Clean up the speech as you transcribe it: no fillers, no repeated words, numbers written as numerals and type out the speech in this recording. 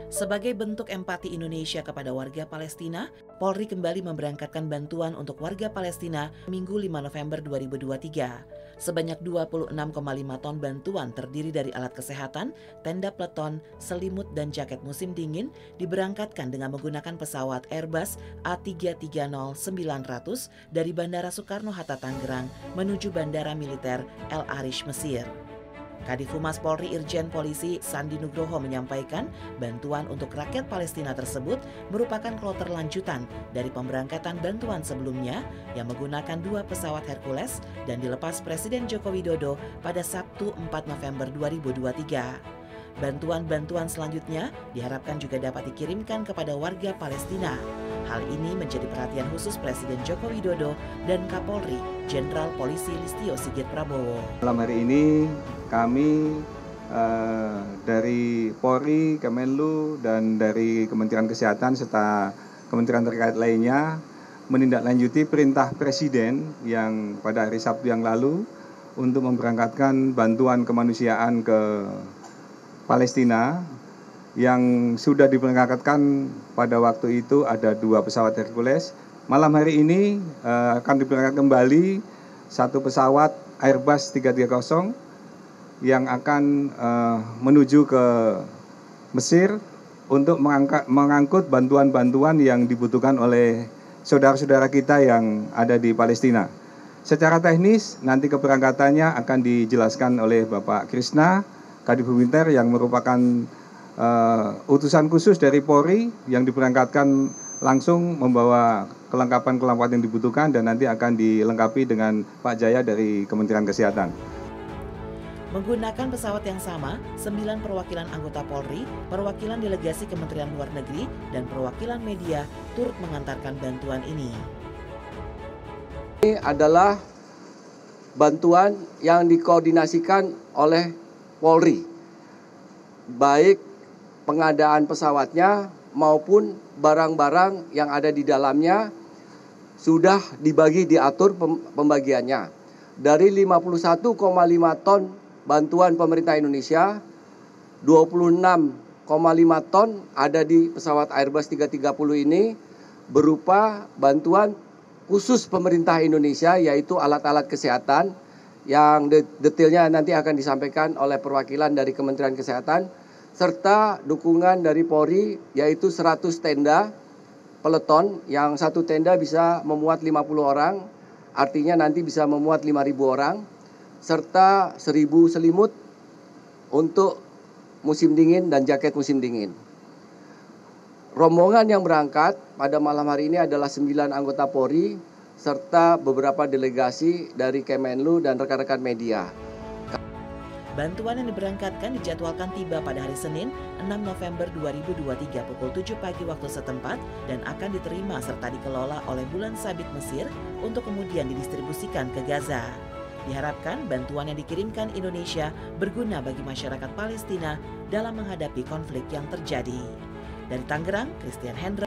Sebagai bentuk empati Indonesia kepada warga Palestina, Polri kembali memberangkatkan bantuan untuk warga Palestina Minggu 5 November 2023. Sebanyak 26,5 ton bantuan terdiri dari alat kesehatan, tenda peleton, selimut, dan jaket musim dingin diberangkatkan dengan menggunakan pesawat Airbus A330-900 dari Bandara Soekarno-Hatta Tangerang menuju Bandara Militer El Arish, Mesir. Kadif Humas Polri Irjen Polisi Sandi Nugroho menyampaikan bantuan untuk rakyat Palestina tersebut merupakan kloter lanjutan dari pemberangkatan bantuan sebelumnya yang menggunakan 2 pesawat Hercules dan dilepas Presiden Joko Widodo pada Sabtu 4 November 2023. Bantuan-bantuan selanjutnya diharapkan juga dapat dikirimkan kepada warga Palestina. Hal ini menjadi perhatian khusus Presiden Joko Widodo dan Kapolri Jenderal Polisi Listio Sigit Prabowo. Malam hari ini kami dari Polri, Kemenlu, dan dari Kementerian Kesehatan serta kementerian terkait lainnya menindaklanjuti perintah Presiden yang pada hari Sabtu yang lalu untuk memberangkatkan bantuan kemanusiaan ke Palestina yang sudah diberangkatkan pada waktu itu ada 2 pesawat Hercules. Malam hari ini akan diberangkatkan kembali 1 pesawat Airbus 330 yang akan menuju ke Mesir untuk mengangkut bantuan-bantuan yang dibutuhkan oleh saudara-saudara kita yang ada di Palestina. Secara teknis nanti keberangkatannya akan dijelaskan oleh Bapak Krisna Kadif Huminter yang merupakan utusan khusus dari Polri yang diberangkatkan langsung membawa kelengkapan-kelengkapan yang dibutuhkan dan nanti akan dilengkapi dengan Pak Jaya dari Kementerian Kesehatan. Menggunakan pesawat yang sama, 9 perwakilan anggota Polri, perwakilan delegasi Kementerian Luar Negeri, dan perwakilan media turut mengantarkan bantuan ini. Ini adalah bantuan yang dikoordinasikan oleh Polri, baik pengadaan pesawatnya maupun barang-barang yang ada di dalamnya sudah dibagi diatur pembagiannya. Dari 51,5 ton bantuan pemerintah Indonesia, 26,5 ton ada di pesawat Airbus 330 ini berupa bantuan khusus pemerintah Indonesia, yaitu alat-alat kesehatan yang detailnya nanti akan disampaikan oleh perwakilan dari Kementerian Kesehatan, serta dukungan dari Polri yaitu 100 tenda peleton, yang 1 tenda bisa memuat 50 orang, artinya nanti bisa memuat 5.000 orang, serta 1.000 selimut untuk musim dingin dan jaket musim dingin. Rombongan yang berangkat pada malam hari ini adalah 9 anggota Polri, serta beberapa delegasi dari Kemenlu dan rekan-rekan media. Bantuan yang diberangkatkan dijadwalkan tiba pada hari Senin 6 November 2023 pukul 7 pagi waktu setempat dan akan diterima serta dikelola oleh Bulan Sabit Mesir untuk kemudian didistribusikan ke Gaza. Diharapkan bantuan yang dikirimkan Indonesia berguna bagi masyarakat Palestina dalam menghadapi konflik yang terjadi. Dari Tangerang, Christian Hendra.